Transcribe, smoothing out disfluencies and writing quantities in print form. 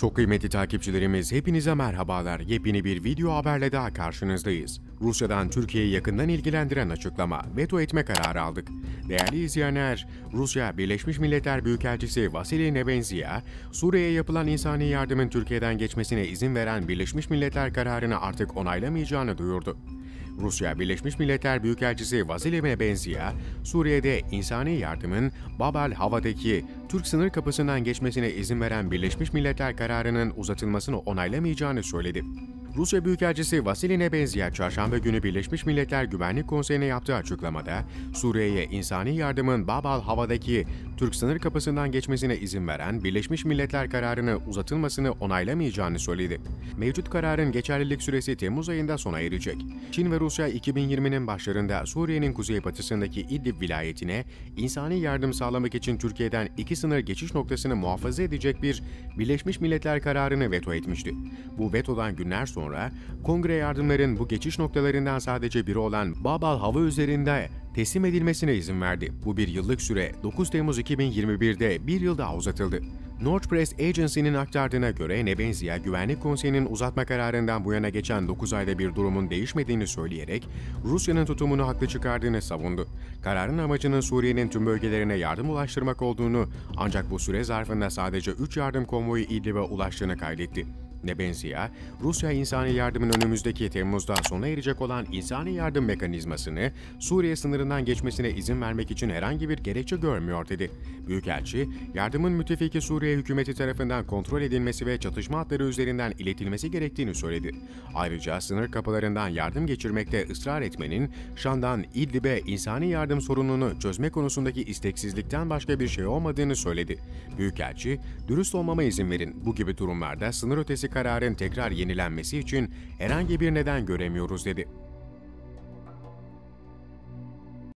Çok kıymetli takipçilerimiz, hepinize merhabalar. Yepyeni bir video haberle daha karşınızdayız. Rusya'dan Türkiye'yi yakından ilgilendiren açıklama, veto etme kararı aldık. Değerli izleyenler, Rusya Birleşmiş Milletler Büyükelçisi Vasily Nebenzia, Suriye'ye yapılan insani yardımın Türkiye'den geçmesine izin veren Birleşmiş Milletler kararını artık onaylamayacağını duyurdu. Rusya Birleşmiş Milletler Büyükelçisi Vasily Nebenzia, Suriye'de insani yardımın Bab el-Hava'daki Türk sınır kapısından geçmesine izin veren Birleşmiş Milletler kararının uzatılmasını onaylamayacağını söyledi. Rusya Büyükelçisi Vasily Nebenzia, Çarşamba günü Birleşmiş Milletler Güvenlik Konseyi'ne yaptığı açıklamada, Suriye'ye insani yardımın Bab el-Hava'daki Türk sınır kapısından geçmesine izin veren Birleşmiş Milletler kararını uzatılmasını onaylamayacağını söyledi. Mevcut kararın geçerlilik süresi Temmuz ayında sona erecek. Çin ve Rusya 2020'nin başlarında Suriye'nin kuzeybatısındaki İdlib vilayetine insani yardım sağlamak için Türkiye'den iki sınır geçiş noktasını muhafaza edecek bir Birleşmiş Milletler kararını veto etmişti. Bu vetodan günler sonra kongre yardımların bu geçiş noktalarından sadece biri olan Bab el-Hava üzerinde teslim edilmesine izin verdi. Bu bir yıllık süre 9 Temmuz 2021'de bir yıl daha uzatıldı. North Press Agency'nin aktardığına göre Nebenzia, Güvenlik Konseyi'nin uzatma kararından bu yana geçen 9 ayda bir durumun değişmediğini söyleyerek Rusya'nın tutumunu haklı çıkardığını savundu. Kararın amacının Suriye'nin tüm bölgelerine yardım ulaştırmak olduğunu, ancak bu süre zarfında sadece 3 yardım konvoyu İdlib'e ulaştığını kaydetti. Nebenzia, Rusya insani yardımın önümüzdeki Temmuz'da sona erecek olan insani yardım mekanizmasını Suriye sınırından geçmesine izin vermek için herhangi bir gerekçe görmüyor dedi. Büyükelçi, yardımın müttefiki Suriye hükümeti tarafından kontrol edilmesi ve çatışma hatları üzerinden iletilmesi gerektiğini söyledi. Ayrıca sınır kapılarından yardım geçirmekte ısrar etmenin Şam'dan İdlib'e insani yardım sorununu çözme konusundaki isteksizlikten başka bir şey olmadığını söyledi. Büyükelçi, dürüst olmama izin verin. Bu gibi durumlarda sınır ötesi kararın tekrar yenilenmesi için herhangi bir neden göremiyoruz dedi.